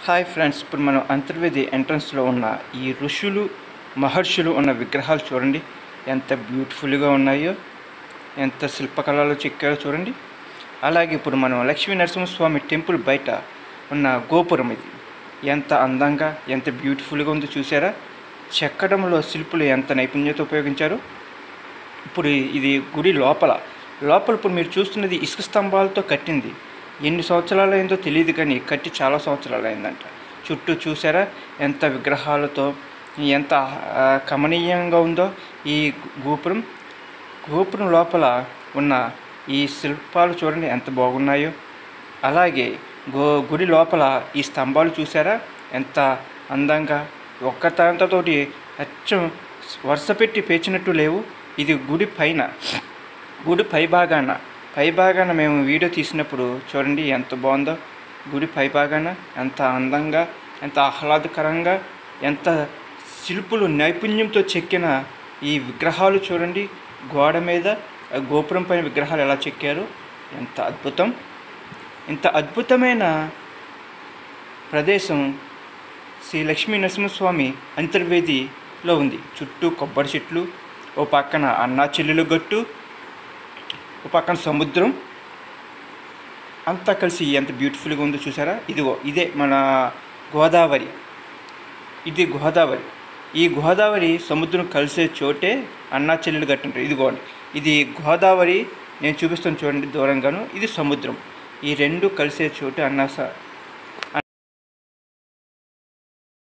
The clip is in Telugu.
హాయ్ ఫ్రెండ్స్, ఇప్పుడు మనం అంతర్వేది ఎంట్రన్స్లో ఉన్న ఈ ఋషులు మహర్షులు ఉన్న విగ్రహాలు చూడండి. ఎంత బ్యూటిఫుల్గా ఉన్నాయో, ఎంత శిల్పకళలో చెక్కారో చూడండి. అలాగే ఇప్పుడు మనం లక్ష్మీ నరసింహస్వామి టెంపుల్ బయట ఉన్న గోపురం ఇది ఎంత అందంగా, ఎంత బ్యూటిఫుల్గా ఉందో చూసారా. చెక్కడంలో శిల్పులు ఎంత నైపుణ్యత ఉపయోగించారు. ఇప్పుడు ఇది గుడి లోపల ఇప్పుడు మీరు చూస్తున్నది ఇసుక స్తంభాలతో కట్టింది. ఎన్ని సంవత్సరాలు అయిందో తెలియదు, కానీ కట్టి చాలా సంవత్సరాలు అయిందంట. చుట్టూ చూసారా ఎంత విగ్రహాలతో, ఎంత కమనీయంగా ఉందో ఈ గోపురం లోపల ఉన్న ఈ శిల్పాలు చూడండి ఎంత బాగున్నాయో. అలాగే గుడి లోపల ఈ స్తంభాలు చూసారా ఎంత అందంగా, ఒక్క తాంతతోటి అచ్చం వరుస పెట్టి పేర్చినట్టు లేవు. ఇది గుడి పైభాగాన మేము వీడియో తీసినప్పుడు చూడండి ఎంత బాగుందో. గుడి పైభాగాన ఎంత అందంగా, ఎంత ఆహ్లాదకరంగా, ఎంత శిల్పులు నైపుణ్యంతో చెక్కిన ఈ విగ్రహాలు చూడండి. గోడ మీద గోపురం పైన విగ్రహాలు ఎలా చెక్కారు, ఎంత అద్భుతం. ఇంత అద్భుతమైన ప్రదేశం శ్రీ లక్ష్మీ నరసింహస్వామి అంతర్వేదిలో ఉంది. చుట్టూ కొబ్బరి చెట్లు, ఓ పక్కన అన్నా చెల్లెలు గట్టు, ఓ పక్కన సముద్రం, అంతా కలిసి ఎంత బ్యూటిఫుల్గా ఉందో చూసారా. ఇదే మన గోదావరి. ఇది గోదావరి. ఈ గోదావరి సముద్రం కలిసే చోటే అన్నా చెల్లెలు గట్టు ఉంటుంది. ఇదిగోండి, ఇది గోదావరి. నేను చూపిస్తాను చూడండి దూరంగాను. ఇది సముద్రం. ఈ రెండు కలిసే చోటు